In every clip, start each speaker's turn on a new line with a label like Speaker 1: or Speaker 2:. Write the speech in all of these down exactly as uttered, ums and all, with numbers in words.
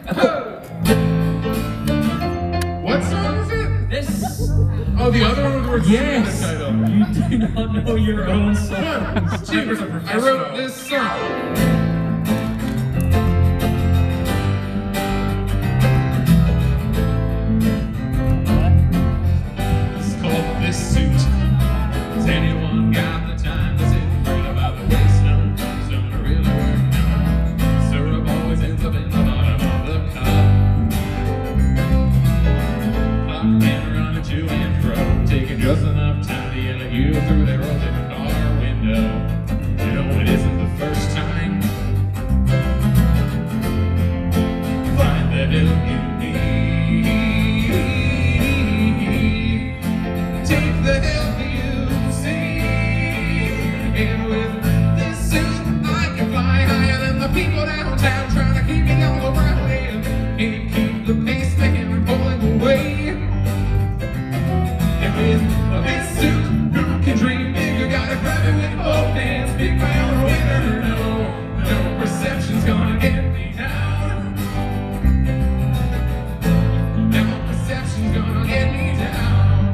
Speaker 1: What song is it?
Speaker 2: This.
Speaker 1: Oh, the other one with the
Speaker 2: Yes.
Speaker 1: title.
Speaker 2: You do not know your own song.
Speaker 1: Cheapers, I wrote this song. This suit. Has anyone got the time to sit and read about the wisdom? Someone really work now. Syrup always ends up in the bottom of the cup. Clockmen running to and fro, taking just enough time to yell at you through their open car window. You know it isn't the first time. Find the help you the help you see, and with this suit I can fly higher than the people downtown trying to keep me on the right end and keep the pace man pulling away. And with this suit, who can dream big? You gotta grab it with both hands, big round winner. No, no perception's gonna get me down. No perception's gonna get me down.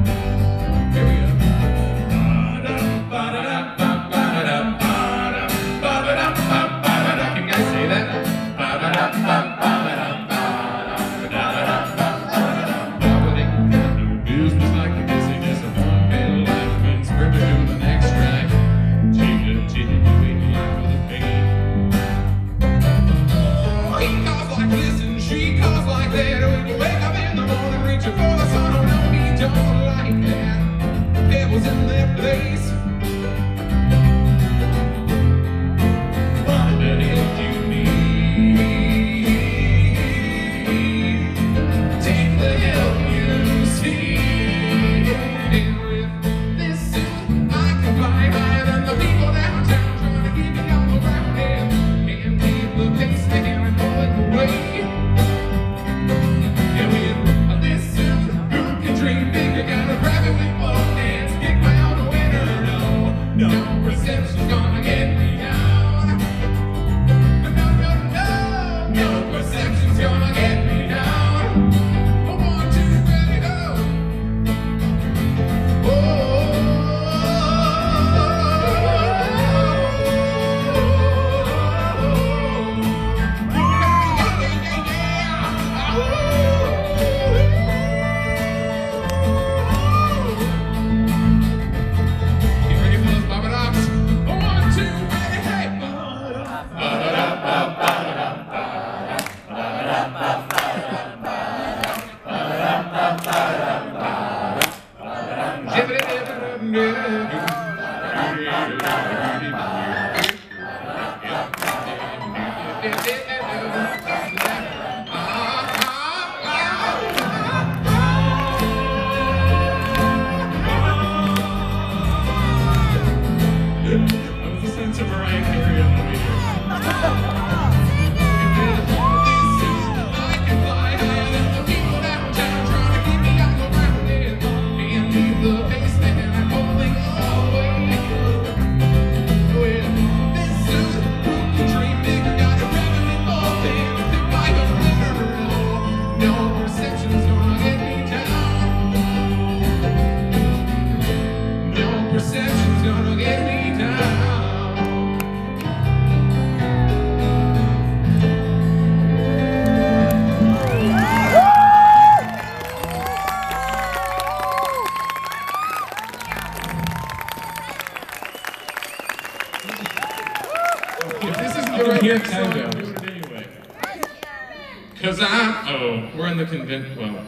Speaker 1: In their place. Find the help you need. Take the help you see. And with this suit, I can fly higher than the people downtown trying to keep me on the right hand and keep the pace and pulling away. And with this suit, who can dream big? You gotta grab it with both hands. No perception's gonna get me down. No, no, no, no perception's gonna get me down. One, two, ready, go. Oh, Here, Tango. Do it anyway. Cause I'm, oh, we're in the convent, well.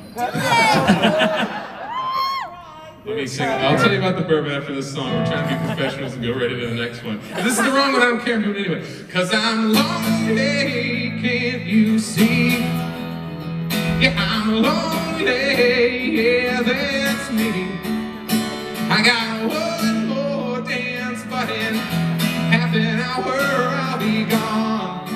Speaker 1: Let me sing, I'll tell you about the bourbon after this song. We're trying to be professionals and go ready to the next one. If this is the wrong one, I don't care, I'm doing it anyway. Cause I'm lonely, can't you see? Yeah, I'm lonely, yeah, that's me. I got one more dance, but in half an hour I'll be gone.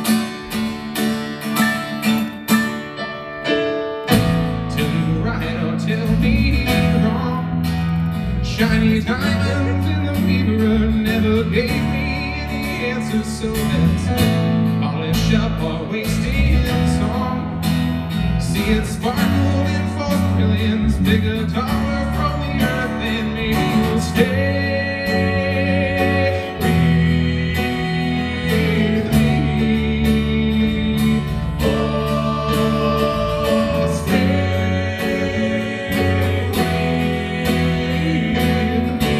Speaker 1: Tell me right or tell me wrong. Shiny diamonds in the mirror never gave me any answers, so let's polish up our wasted song. sparkled in false brilliance, bigger, taller from the earth, then maybe you'll stay with me. Oh, stay with me.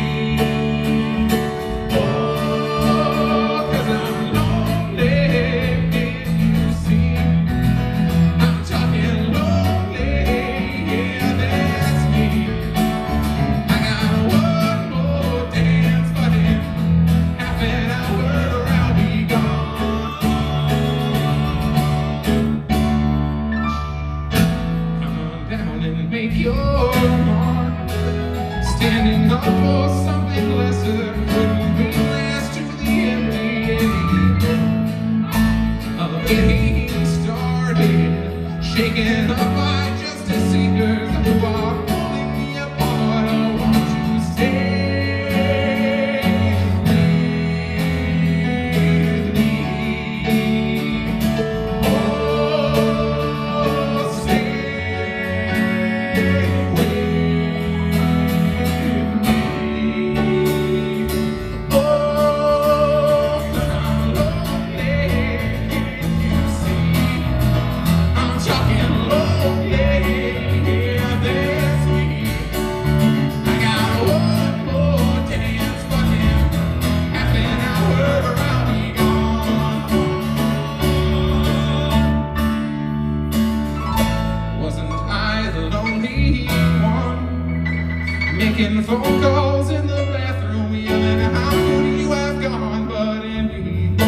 Speaker 1: Oh, 'cause I'm lonely, can't you see? I'm talking lonely, yeah, that's me. I got one more dance, but in half an hour I'll be gone. Come on down and make your mark. Standing up for something lesser couldn't be last to the empty of getting started. Shaken up by justice seekers who are pulling me apart. I want you to stay with me. Oh, stay with me. Oh, 'cause I'm lonely, can't you see? I'm talking lonely, yeah, that's me. I got one more dance, but in half an hour I'll be gone. Wasn't I the lonely one? Making phone calls in the bathroom, yelling, how could you have gone? But in me,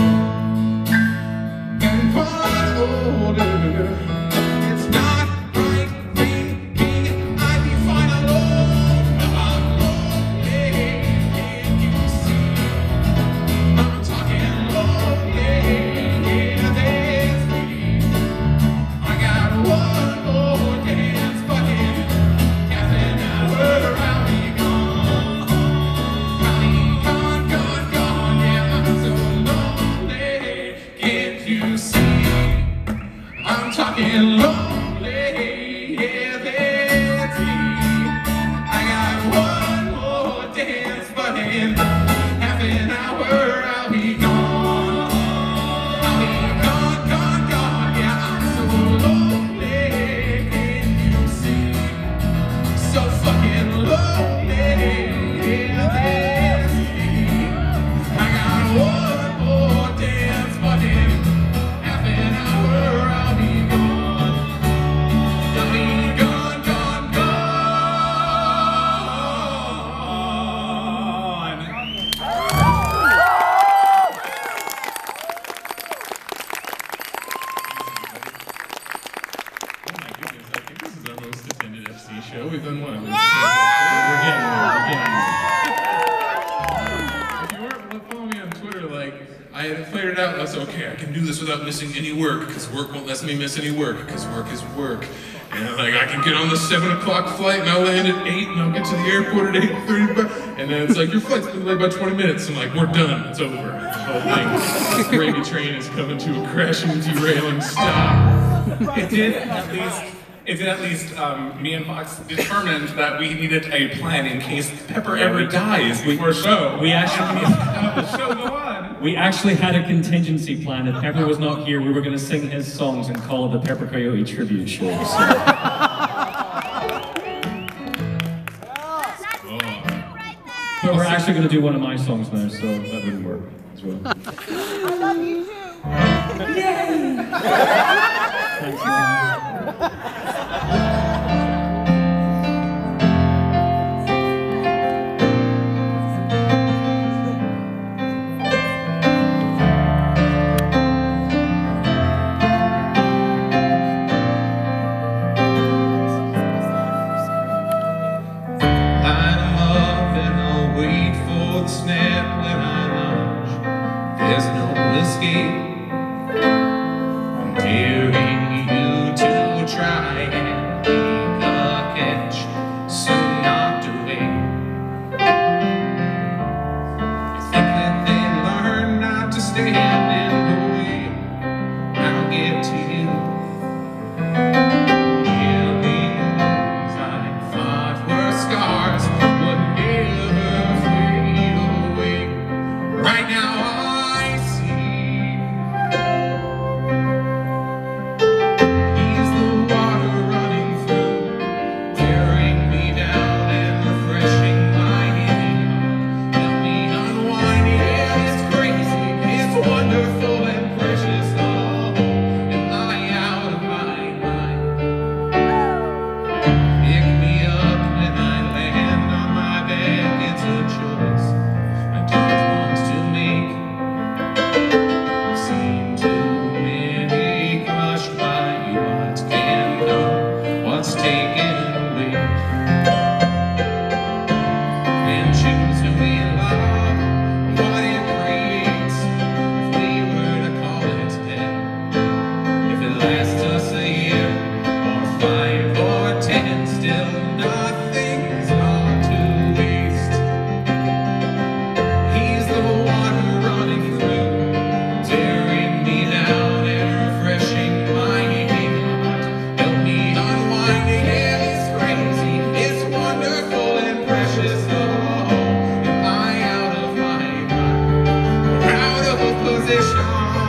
Speaker 1: getting far older, it's not right thinking I'd be fine alone. I'm lonely, can't you see? I'm talking lonely, yeah, that's me. I got one more dance, but in half an hour I'll be gone. I'll be gone, gone, gone, yeah, I'm so lonely, can't you see? I'm talking lonely, yeah, that's me. I got one more dance, but in half an hour I'll be gone. I'll be gone, gone, gone, yeah, I'm so lonely, can't you see? So fucking lonely, yeah, that's me. I got one more dance, but in half an hour I'll be gone. I'll be gone, gone, gone. Oh my goodness, I think this is our most attended F C show. We've done one. We're getting there, we're getting there. If you weren't following me on Twitter, like, I had cleared it out, and I was like, okay, I can do this without missing any work, because work won't let me miss any work, because work is work. And like, I can get on the seven o'clock flight, and I'll land at eight, and I'll get to the airport at eight thirty, and then it's like, your flight's been delayed by twenty minutes, and like, we're done, it's over. The whole thing, this gravy train is coming to a crashing, derailing stop.
Speaker 3: It did at least, it did at least, um, me and Fox determined that we needed a plan in case Pepper ever dies before show.
Speaker 2: We actually,
Speaker 3: Have the show go on.
Speaker 2: we actually had a contingency plan. If Pepper was not here, we were going to sing his songs and call it the Pepper Coyote Tribute Show. So. But we're actually going to do one of my songs now, so that wouldn't work as well.
Speaker 4: I love you too.
Speaker 2: Thanks again.
Speaker 1: Line 'em up and I'll wait for the snap when I lunge. There's no escape. I'm daring you to try and take a catch, soon knocked away. You think that they learn not to stand in the way? I'll get to you. nothing's not to waste. He's the water running through, tearing me down and refreshing my heart. Help me unwinding, yeah, it's crazy, it's wonderful and precious. Oh, am I out of my mind, or out of position?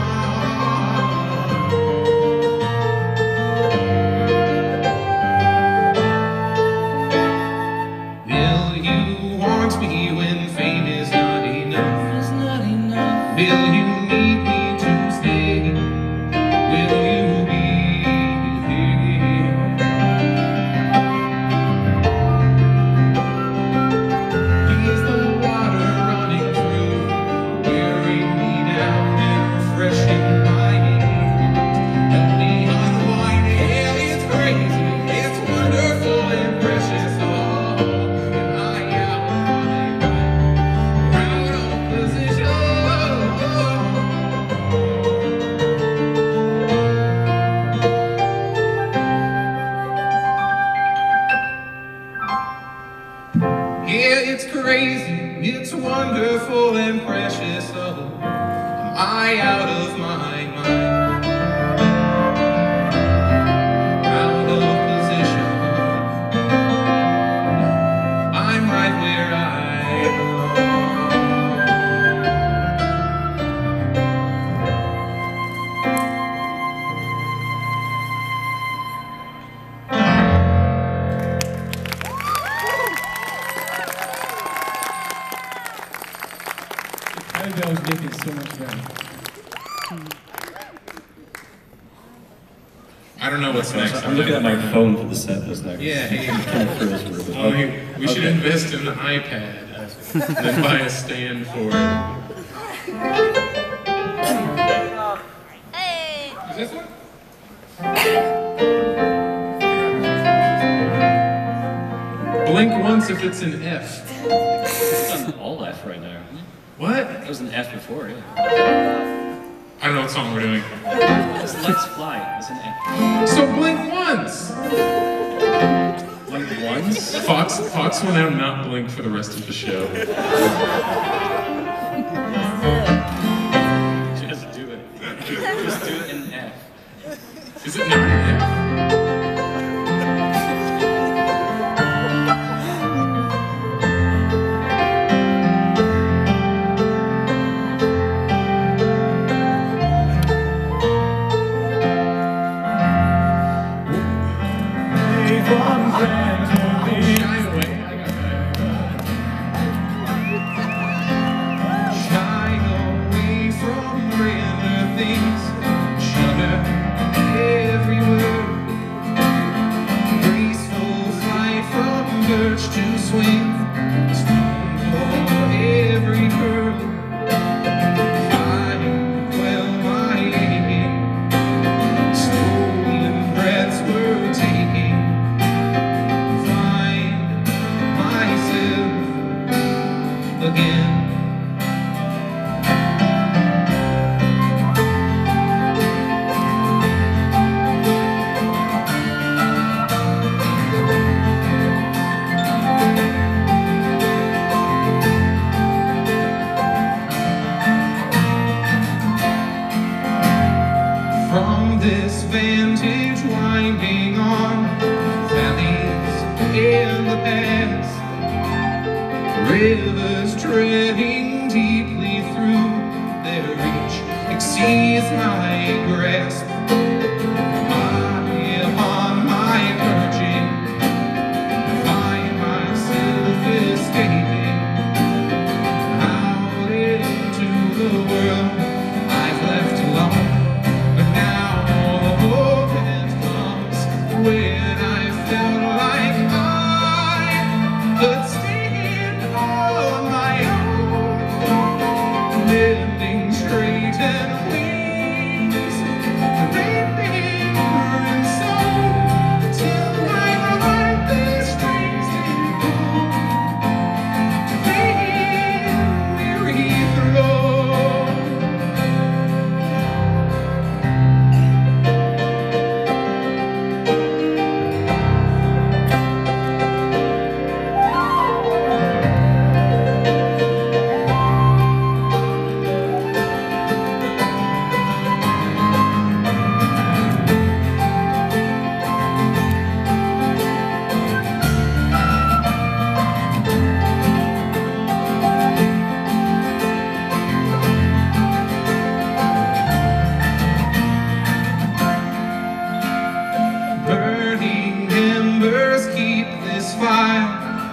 Speaker 1: Will you want me when fame is not enough?
Speaker 2: It's not enough.
Speaker 1: Will you need me to stay? Will you be here? He's the water running through, wearing me down and refreshing my heart. Help me unwind, yeah, it's crazy, it's wonderful and precious. Oh, am I out of my mind, out of position? Yeah, it's crazy, it's wonderful and precious. Oh, am I out of my mind, out of position? I'm right where I
Speaker 2: How did I was making so much better?
Speaker 3: I don't know what's next.
Speaker 2: I'm looking at my phone for the set list now.
Speaker 1: Yeah, hey.
Speaker 2: Kind of froze for a bit.
Speaker 3: Oh, we, we should
Speaker 2: Okay.
Speaker 3: invest in an iPad and then buy a stand for it. Is this one? Blink once if it's an F.
Speaker 2: It's on all F right now.
Speaker 3: What?
Speaker 2: It was an F before, yeah.
Speaker 3: I don't know what song we're doing.
Speaker 2: It's Let's Fly. It's an F.
Speaker 3: So blink once!
Speaker 2: Like once?
Speaker 3: Fox, Fox will now not blink for the rest of the show.
Speaker 2: Just do it. Just do it in F.
Speaker 3: Is it not an F? Shine away. I got that.
Speaker 1: Shine away from grander things, shudder every word. Graceful flight from birch to swing, stone for every curl. Find well my aching, stolen breaths were taking. Find myself again. From this vantage winding on valleys in the past, rivers treading deeply through their reach exceeds my grasp. High upon my perching, find myself escaping out into the world I've left alone. But now the moment comes when I felt like I could stand on my own, bending straight and wings,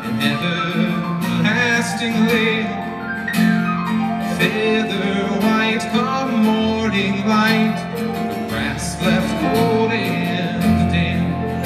Speaker 1: and everlastingly. Feather white of morning light, grass left cold in the den,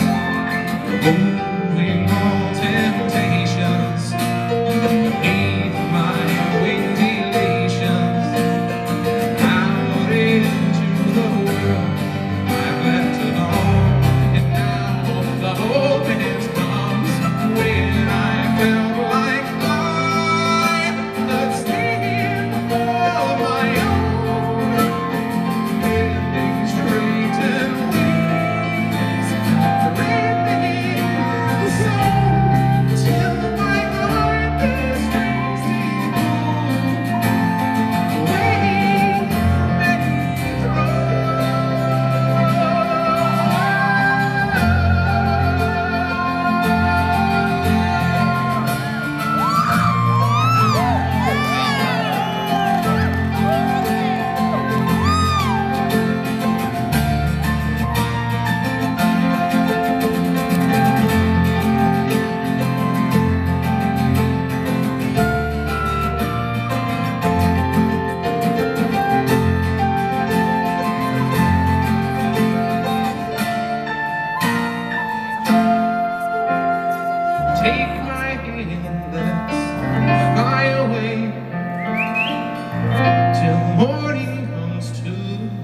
Speaker 1: removing all temptations beneath my winged elations. Out into the world I've left alone, and now the openness comes when I felt like I could stand for my own, bending straight and wings, threading the soul till my heart is racing home. Waiting, many take my hand, let's fly away till morning comes to.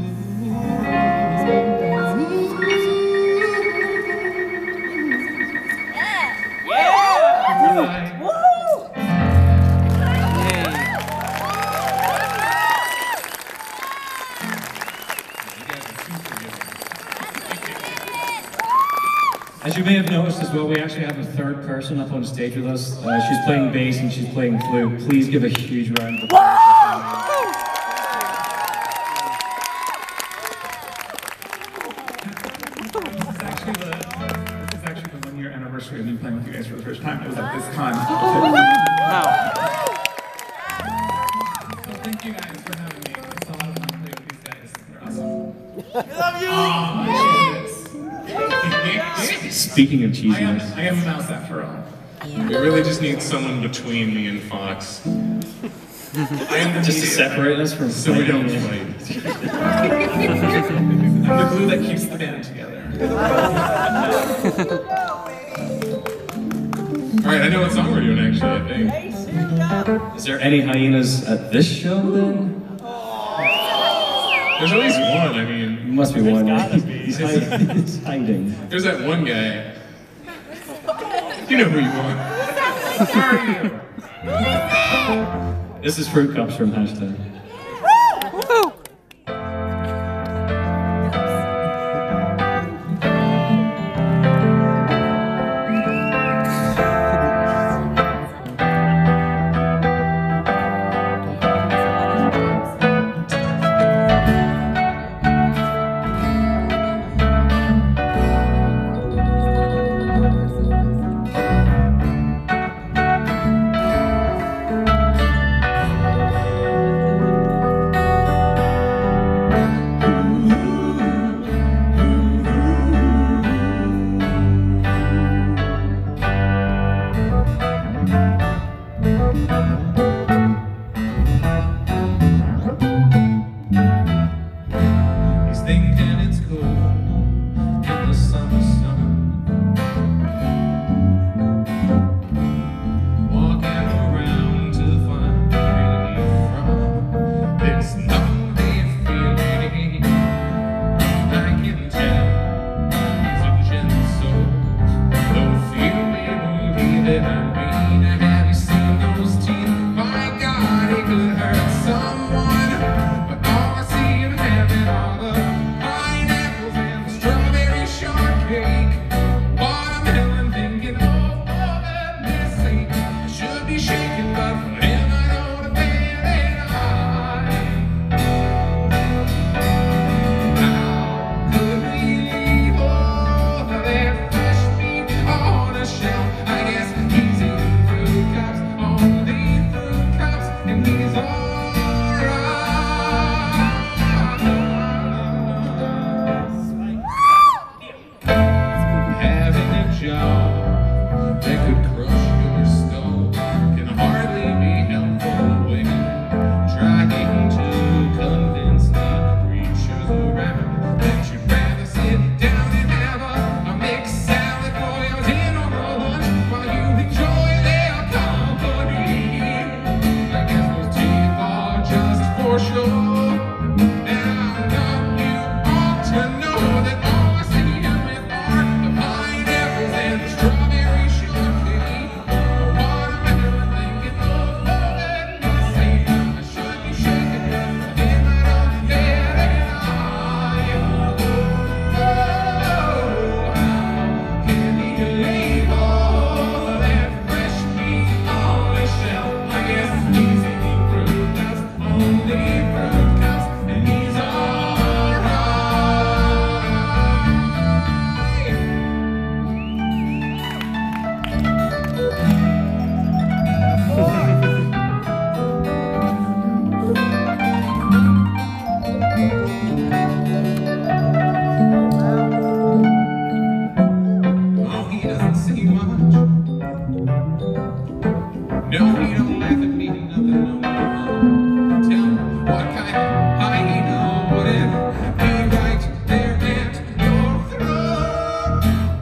Speaker 2: As you may have noticed as well, we actually have a third person up on stage with us. Uh, she's playing bass and she's playing flute. Please give a huge round of applause.
Speaker 3: This is actually the this is actually the one year anniversary of me playing with you guys for the first time. It was at this con. So thank you guys for having me. It's a lot of fun to play with these guys. They're awesome.
Speaker 5: I love you!
Speaker 3: Oh,
Speaker 2: Speaking of
Speaker 3: I am,
Speaker 2: cheesiness,
Speaker 3: I am a mouse after all.
Speaker 1: We really just need someone between me and Fox,
Speaker 3: I am the
Speaker 2: just to
Speaker 3: mediator,
Speaker 2: separate us from
Speaker 1: so we don't
Speaker 2: fighting.
Speaker 1: fight.
Speaker 3: I'm the glue that keeps the band together.
Speaker 1: All right, I know what song we're doing actually, I think.
Speaker 2: Is there any hyenas at this show then?
Speaker 1: There's at least one, I mean.
Speaker 2: Must be one.
Speaker 5: gotta be.
Speaker 2: He's hiding. He's hiding.
Speaker 1: There's that one guy. You know who you want. Who are you?
Speaker 2: This is Fruit Cups from Hashtag.
Speaker 1: He's thinking it's cool in the summer sun, walking around to find relief from this lonely feeling. I can tell he's losing soul, though few may believe it. I mean, have you seen those teeth? My God, he could hurt someone, but all I see him having are the pineapples and the strawberry shortcake. Watermelon thinking, oh, for goodness sake, I should be shaking, but for him I know the bad and I. How could we leave all of that fresh meat on a shelf? I guess easy No, he don't laugh at me, nothing no more. Tell me what kind of hyena wouldn't be right there at your throat.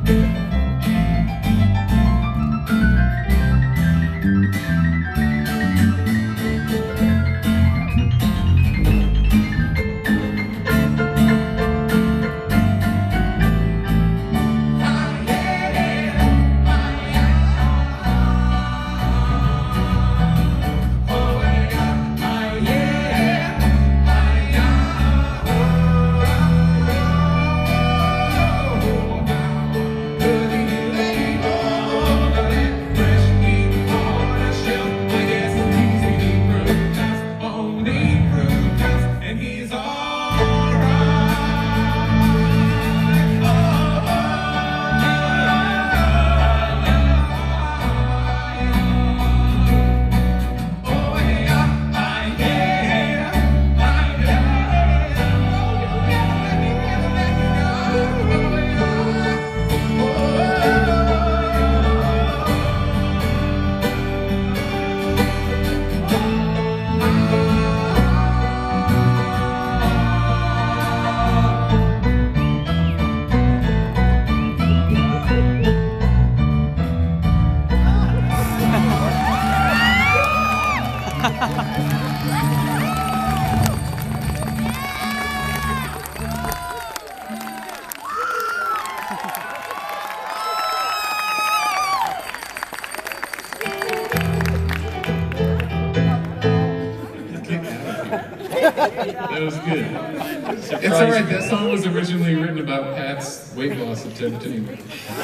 Speaker 3: That was good. It's alright, that song was originally written about Pat's weight loss attempt anyway.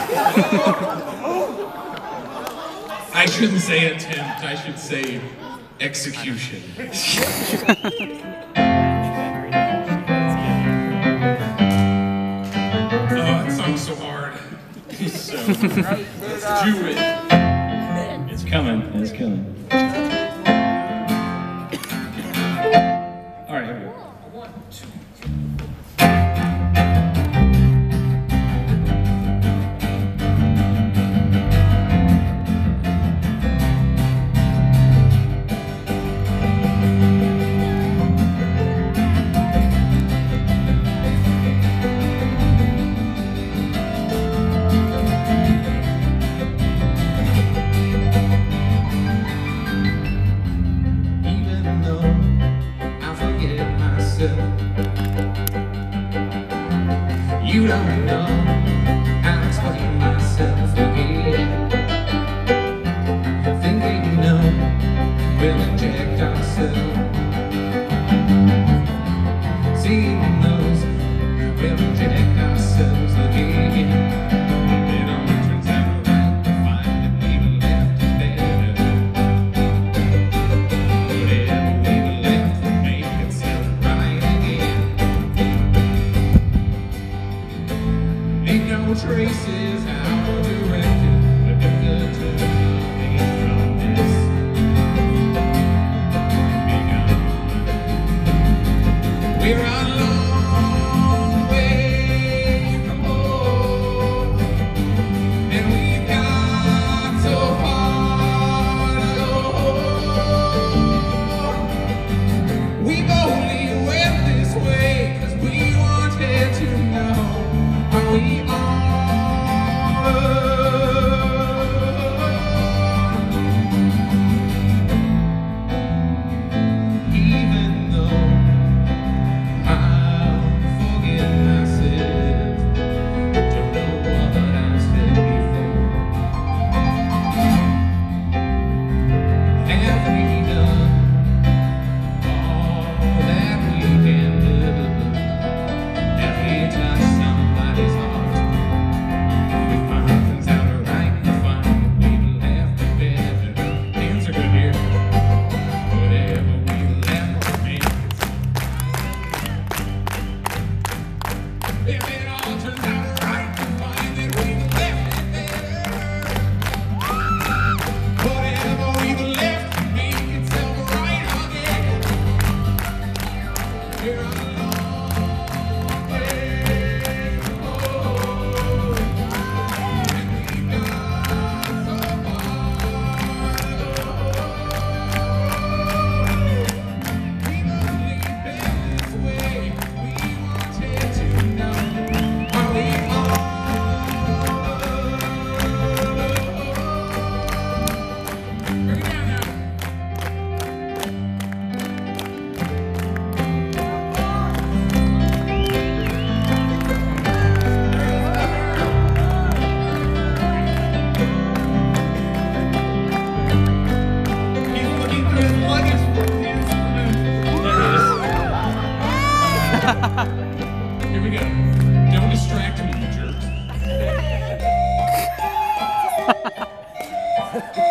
Speaker 3: I shouldn't say attempt, I should say execution. Oh, that song's so hard. So, let's do it.
Speaker 2: It's coming, it's coming. All right, here we go. One, two, three.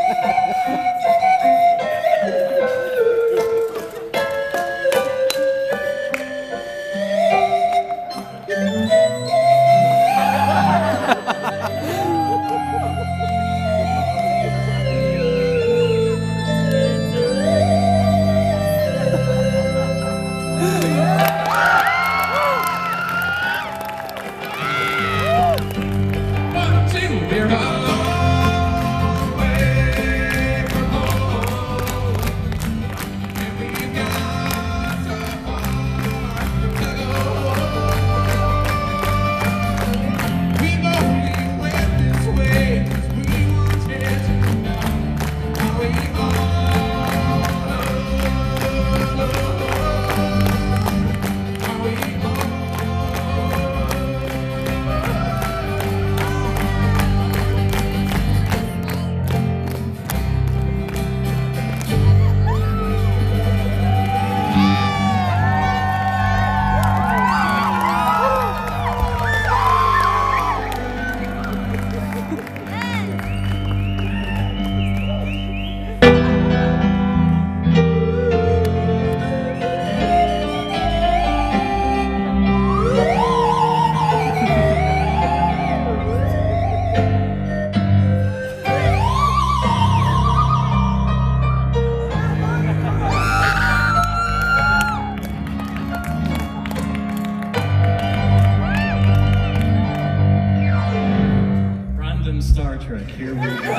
Speaker 2: Here we go.
Speaker 3: Uh,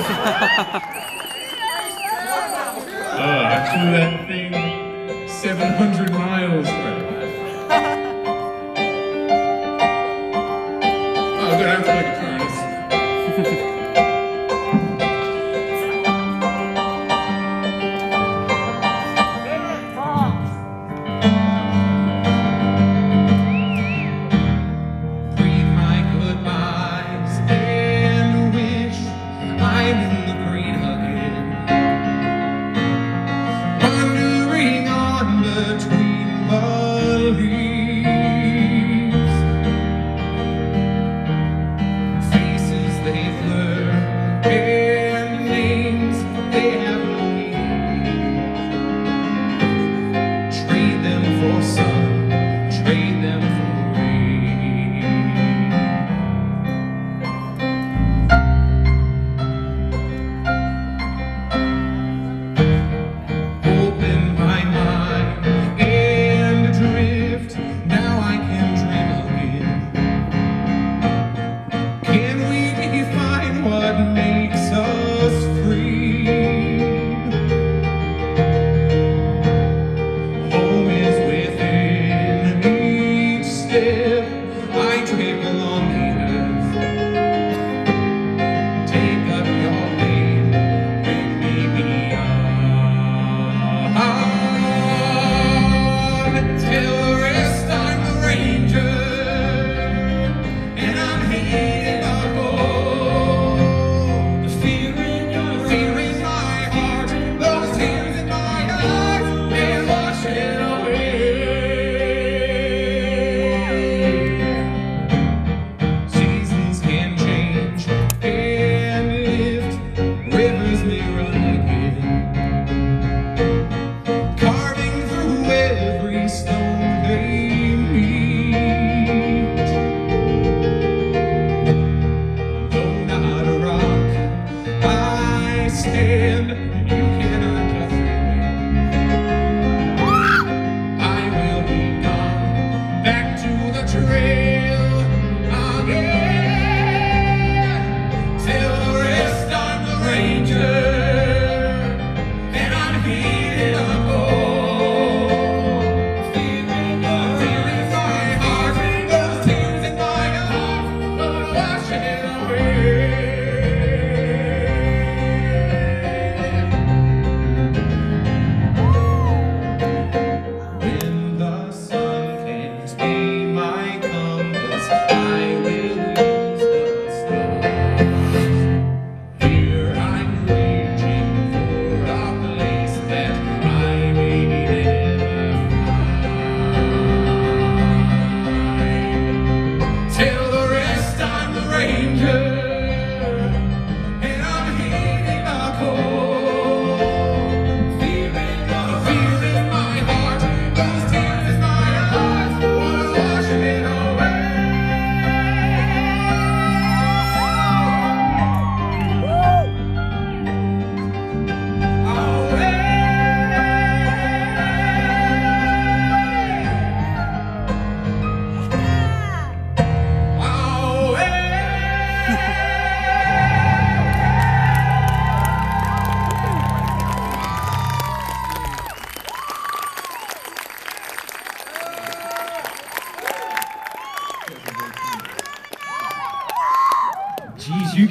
Speaker 3: I flew that thing seven hundred miles. Oh, I'm gonna have to make a turn.
Speaker 1: Wash it away.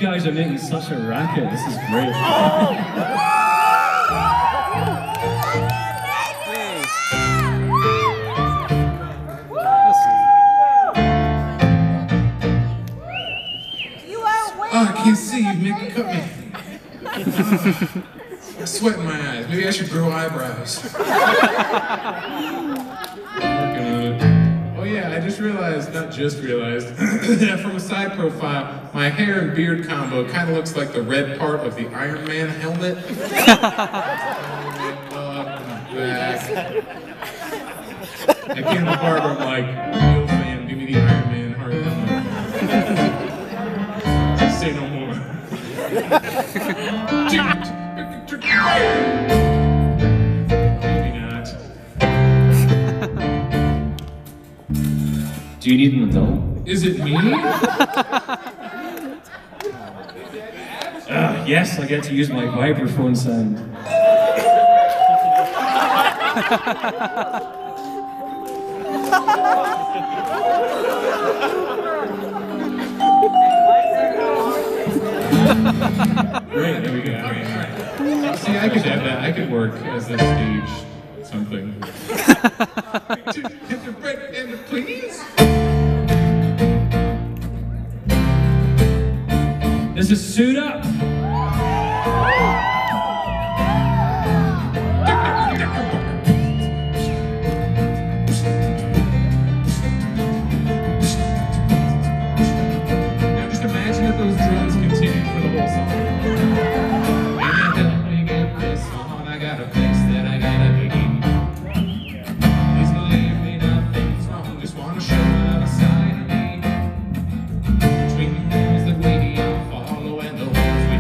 Speaker 2: guys are making such a racket. This is great.
Speaker 1: Oh, I can't see you, Nick. Cut me. I sweat in my eyes. Maybe I should grow eyebrows. Working on it. Oh yeah, I just realized, not just realized, from a side profile, my hair and beard combo kind of looks like the red part of the Iron Man helmet. uh, back. I came to the barber, I'm like, yo fam, give me the Iron Man hard helmet. Say no more. Maybe not.
Speaker 2: Do you need an adult?
Speaker 1: Is it me?
Speaker 2: Uh, yes, I get to use my vibraphone sound.
Speaker 1: Great, there we go. Great, great. See, I could have that. I could work as a stage something. Hit the break and please.
Speaker 2: This is Suit Up.
Speaker 1: Now just imagine that those drums continue for the whole song. Maybe help me get this on. I got a place that I gotta be. Please believe me, nothing's wrong. Just wanna show another side of me. Between the rules that we all follow and the ones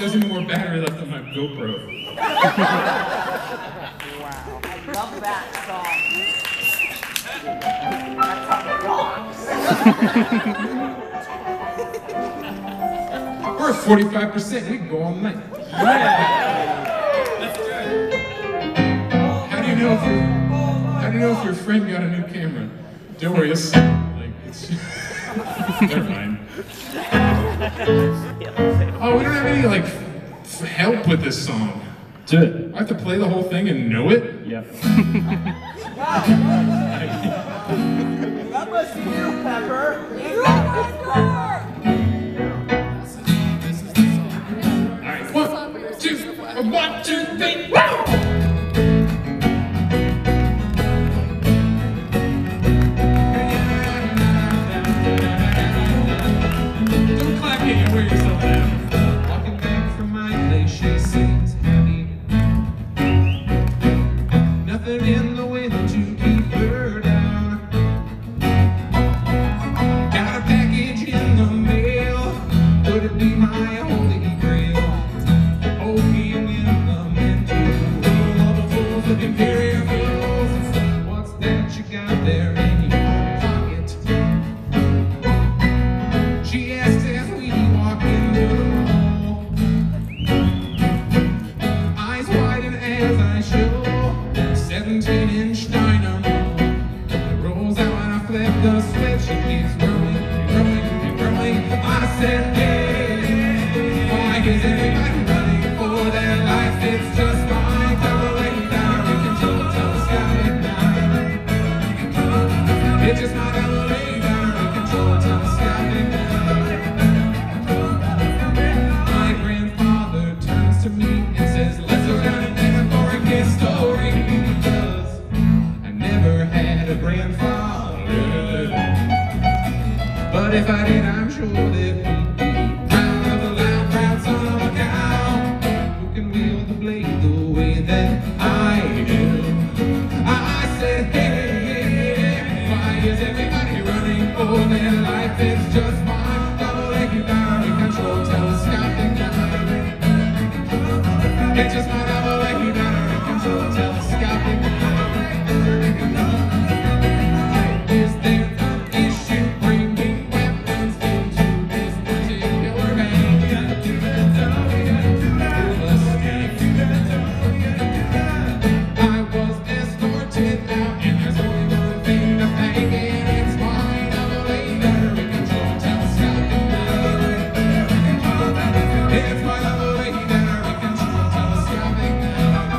Speaker 3: there's any more battery left on my GoPro.
Speaker 4: Love that song.
Speaker 1: We're at forty-five percent. We can go all night.
Speaker 3: That's good.
Speaker 1: How do you know if your How do you know if your friend got a new camera? Don't worry, it's like it's. Never mind. Oh, we don't have any like f help with this song.
Speaker 2: Do it.
Speaker 1: I have to play the whole thing and know it?
Speaker 2: Yep.
Speaker 4: That must be you, Pepper.
Speaker 1: Alright, one, two, one, two, three, woo! Don't clap, get you wear yourself down. Walking back from my place, she seems happy. Nothing in the wind to keep her down. Got a package in the mail. Could it be my holy grail? Opium in the menu. Full of the fools of imperial fools. What's that you got there in your pocket? She asked as we walk into the mall. Eyes widen as I show seventeen inch dynamo. It rolls out when I flip the switch. It keeps growing and growing and growing. I said, hey, why is everybody running for their life? It's just fine. Double A battery control telescopic nine. It's just my double A battery control telescopic nine. My grandfather turns to me and says, let's go down an metaphoric story, because I never had a grandfather. But if I did, I'm sure that he'd be proud of a loud, proud son of a cow who can wield the blade the way that I do. I said, hey, why is everybody running for their life? It's just fine. Double A battery control telescopic nine. It's just my double A battery control telescopic nine. Is there an issue bringing weapons into this particular band? I was escorted out, and there's only one thing to thank, and it's my double A battery control telescopic nine. It's my double A battery control telescopic nine.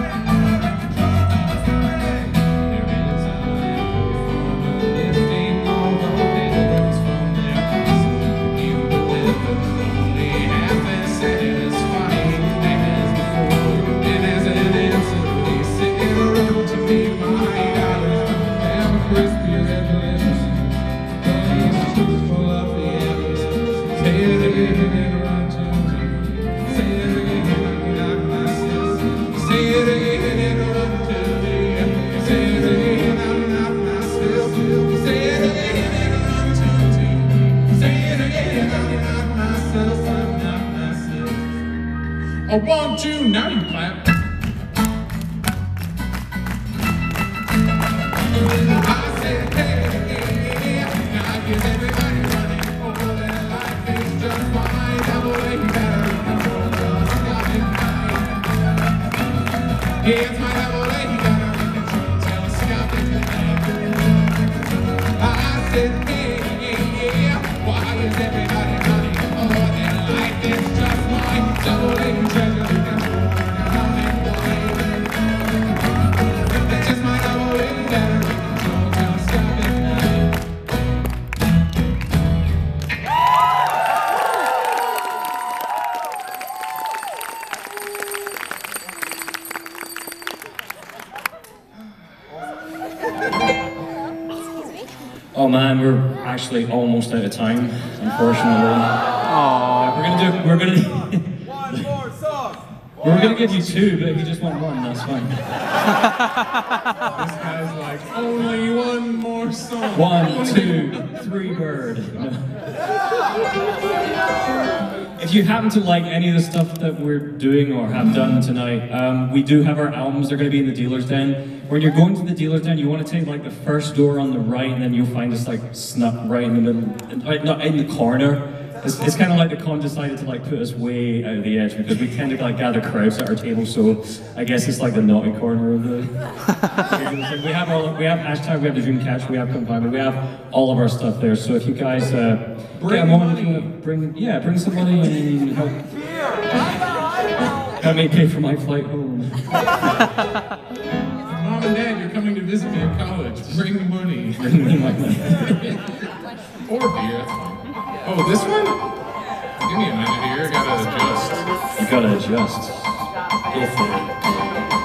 Speaker 1: There is a lifting all the windows from their house. In the window, only half as satisfying as before. And as an answer, they say, "Run to me, my daughters, have a crispy red lips. These two full of the apples. Say it again and run to me. Say it again and not myself. Say it again and run to me. Say it again, I'm not myself. Say it again and run to me. Say it again, I'm not myself. I'm not myself. A one, two, now you clap. I said, hey, now is everybody running for their life? It's just my double A battery control telescopic nine. It's my double A battery control telescopic nine. I said, hey, why is everybody running for their life? It's just my double A treasure control telescopic nine. It's just my double A battery control telescopic nine.
Speaker 2: Oh man, we're actually almost out of time, unfortunately. Aww. We're gonna do. We're gonna.
Speaker 4: One more song.
Speaker 2: We were gonna give you two, but if you just want one, that's fine.
Speaker 1: This guy's like, only one more song.
Speaker 2: One, two, three, bird. No.
Speaker 3: If
Speaker 2: if you happen to like any of the stuff that we're doing or have done tonight, um, we do have our albums. They're going to be in the dealer's den. When you're going to the dealer's den, you want to take like the first door on the right, and then you'll find us like snuck right in the middle, right, not in the corner. It's, it's kind of like the con decided to like put us way out of the edge because we tend to like gather crowds at our table. So I guess it's like the naughty corner of the. we have all we have hashtag, we have the dream catch, we have confinement, we have all of our stuff there. So if you guys uh,
Speaker 1: Bring
Speaker 2: get on,
Speaker 1: money.
Speaker 2: bring yeah, bring some money and help. Help me pay for my flight home.
Speaker 1: Mom and Dad, you're coming to visit me at college. Bring the money.
Speaker 2: Bring me my money.
Speaker 1: Or beer, that's fine. Oh, this one? Give me a minute here, I gotta adjust.
Speaker 2: You gotta adjust. Go for it.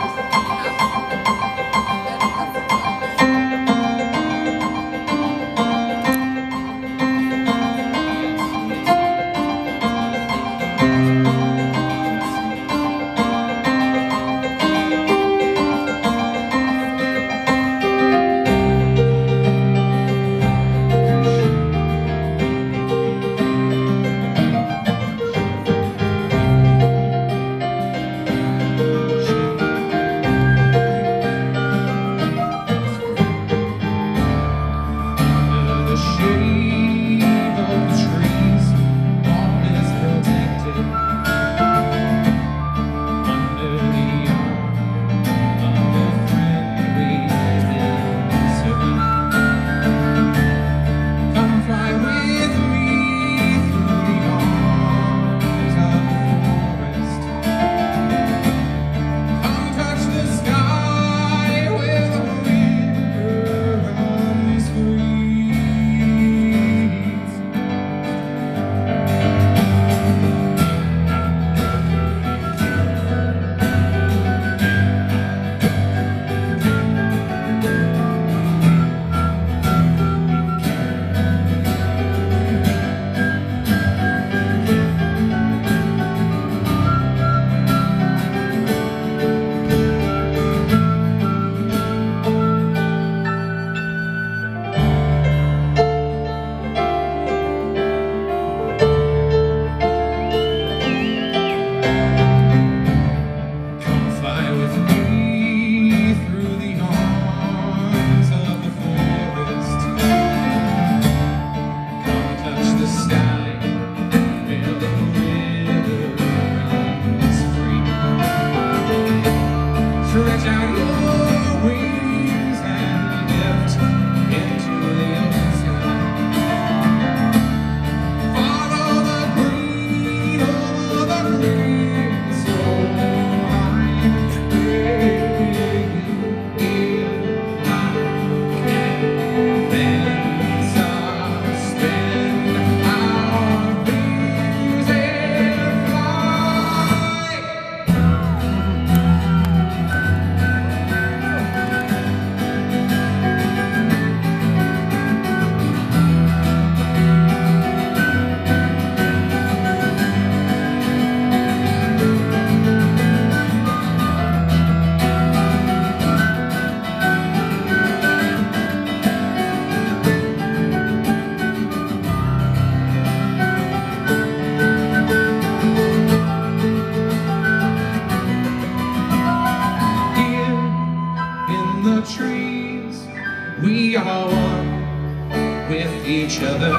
Speaker 1: We are one with each other.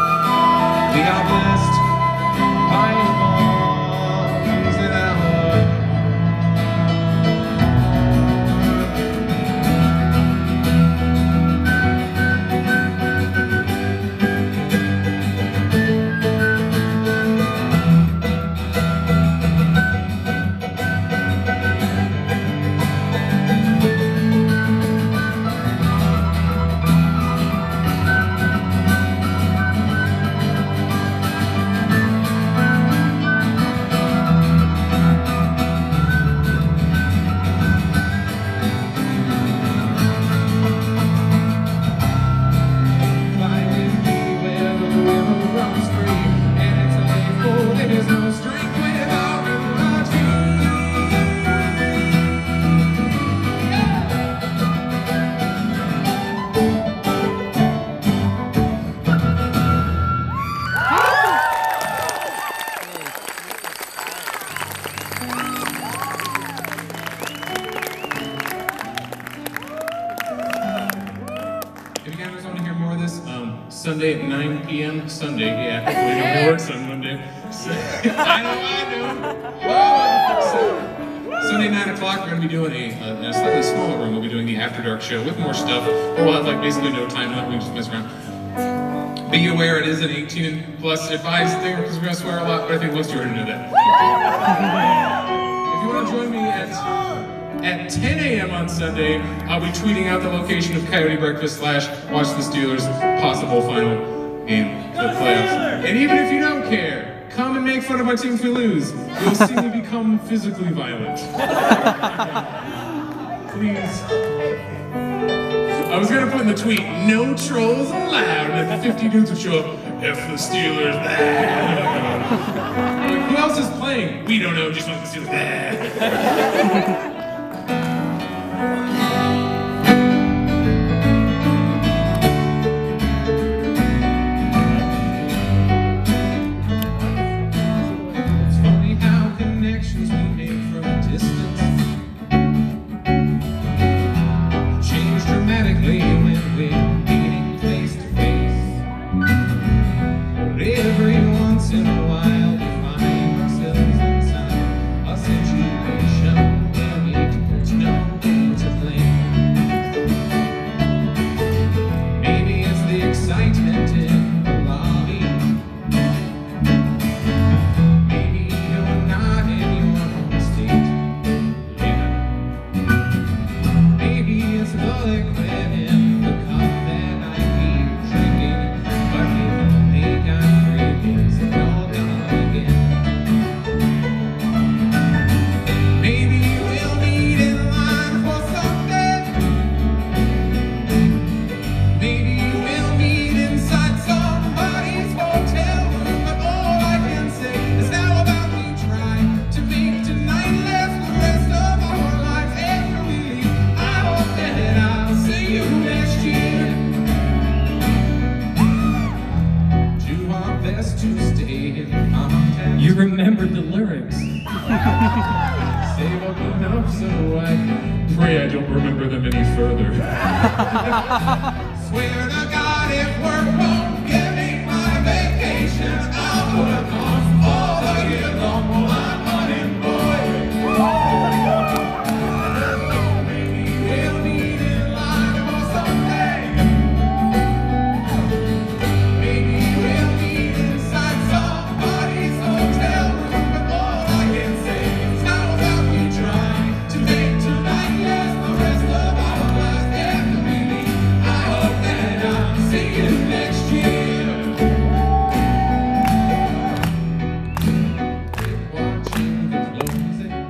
Speaker 1: We are blessed by the bonds in our heart.
Speaker 3: if you guys want to hear more of this, um, Sunday at nine p m Sunday, yeah, hopefully nobody works on Monday. So, I know, I know. Oh, so, Sunday nine o'clock, we're going to be doing a, a, in a slightly smaller room. We'll be doing the After Dark show with more stuff. But we'll have like basically no time limit. We can just mess around. Be aware it is an eighteen plus advised thing because we're going to swear a lot, but I think most of you already know that. If you want to join me at At ten a m on Sunday, I'll be tweeting out the location of Coyote Breakfast slash watch the Steelers' possible final game for the playoffs. And even if you don't care, come and make fun of my team if we lose. You'll see me become physically violent. Please. I was gonna put in the tweet, no trolls allowed, and then fifty dudes would show up, F the Steelers. Like, who else is playing? We don't know, just want the Steelers. You remembered the lyrics. Save up enough so I pray I don't remember them any further. Swear to God, if work won't give me my vacations, I'll work off all the year long while I'm unemployed. Maybe we'll meet in line for someday. Maybe we'll meet inside somebody's hotel room, but all I can say is how about we try to make tonight last the rest of our lives. After we leave, I hope that I'll see you next year. Watching the closing,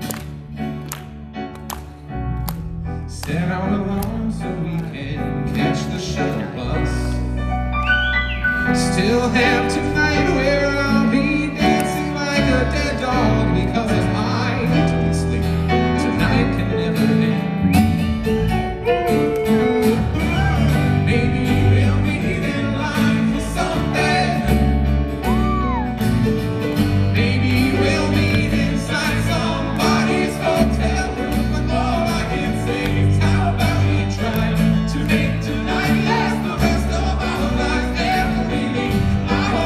Speaker 3: set our alarm so we can catch the shuttle bus. Still have tonight where I'll be dancing like a dead dog because if I don't sleep, tonight can never end. Maybe we'll meet in line for something. Maybe we'll meet inside somebody's hotel room, but all I can say is how about we try to make tonight last the rest of our lives. After we leave, I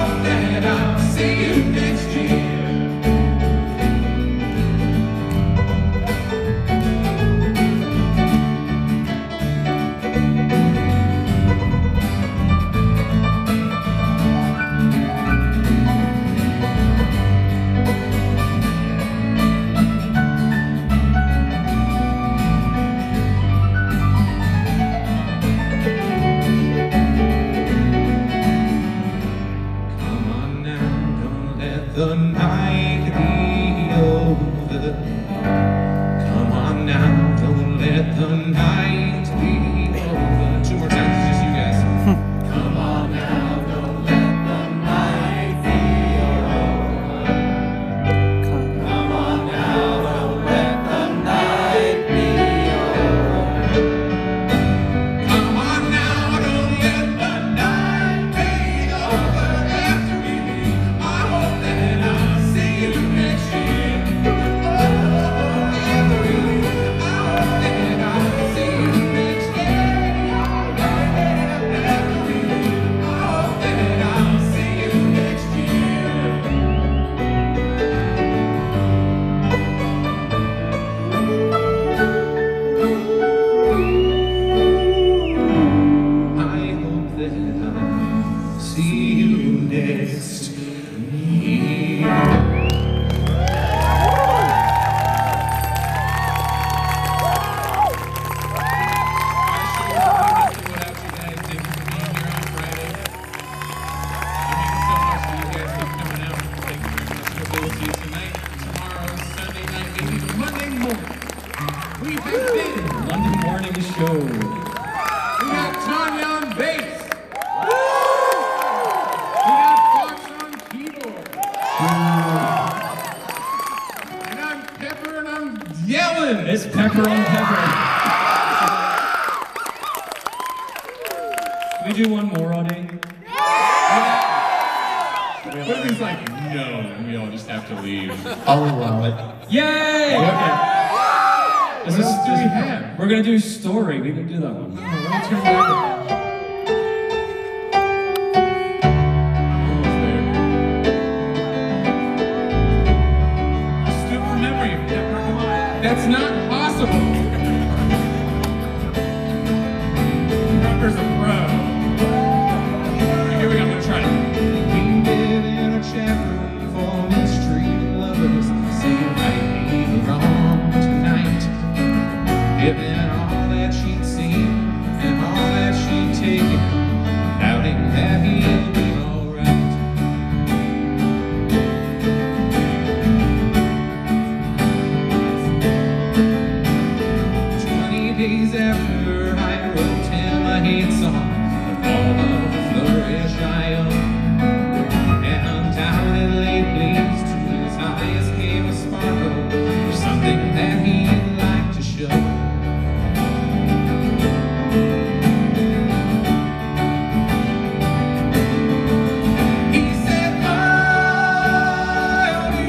Speaker 2: Should we do one more, Audie?
Speaker 3: What if he's like, no, and we all just have to leave?
Speaker 1: I'll allow it.
Speaker 2: Yay! Okay. This
Speaker 3: What
Speaker 2: is,
Speaker 3: else do
Speaker 2: this-
Speaker 3: we have?
Speaker 2: We're gonna do story. We can do that one.
Speaker 3: Oh, let me turn back. Almost there. Stood for memory. Pepper, come on. That's not possible. Pepper's a pro. Here we go, I'm gonna try it.
Speaker 1: We met in a chat room for street lovers. Saying right me wrong tonight. Given all that she'd seen and all that she'd taken, doubting that he'd be alright. Twenty days after I wrote him a hate song with all of the flourish I own, and undoubtedly pleased to his eyes came a sparkle for something that he'd like to show. He said, I'll be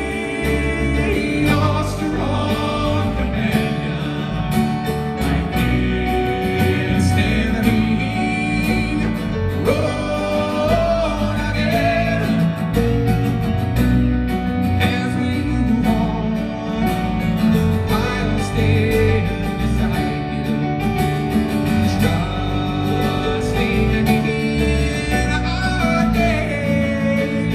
Speaker 1: your strong companion. I can't stand the heat. Road again. As we move on, I'll stay beside you, trusting in our daily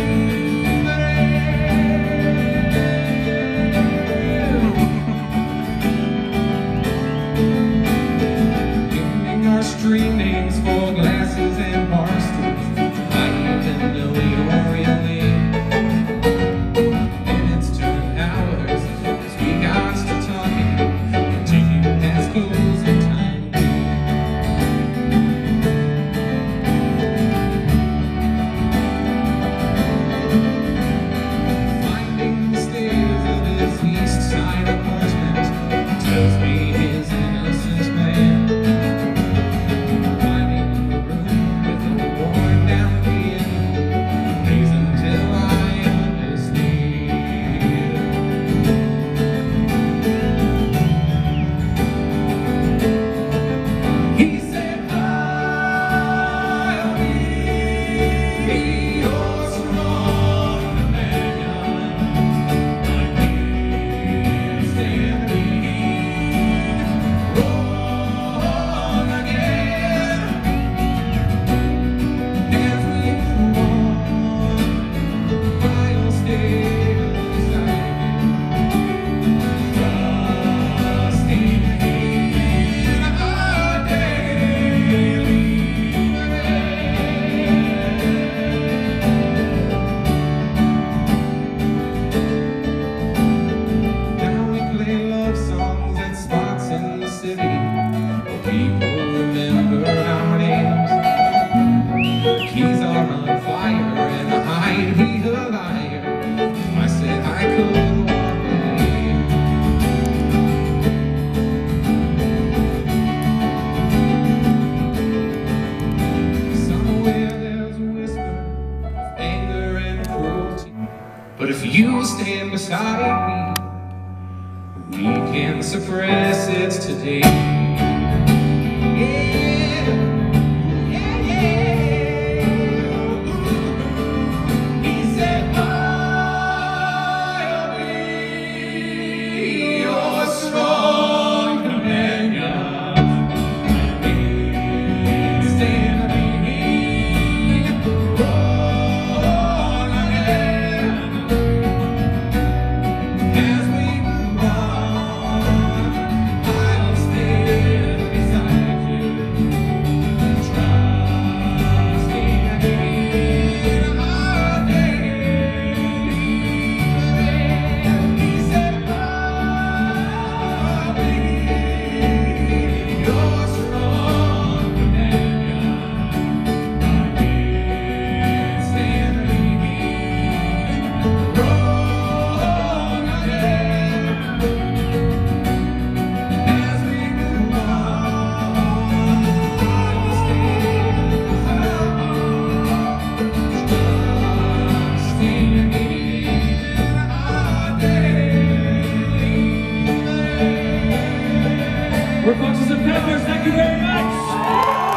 Speaker 1: giving our street names for glasses and bar stools. I even know your real name. Minutes turned hours as we got to talking, continued as closing time came. Finding the stairs of his east side apartment tells me his innocent man. Climbing the room with a worn down piano, plays until I understand. He said, I'll be your strong companion. I can't stand the heat. Wrong again. As we move on, I'll stay beside you, trusting in our daily Now we play love songs at spots in the city where people remember our names. The keys are on fire and I'd be a liar if I said I could walk away. Somewhere there's a whisper of anger and cruelty, but if you stand beside me, we can suppress it today. Yeah, yeah, yeah. He said, I'll be your strong companion. I can't stand the heat. Wrong again. As we move on, I'll stay
Speaker 2: Roses and Peppers. Thank you very much.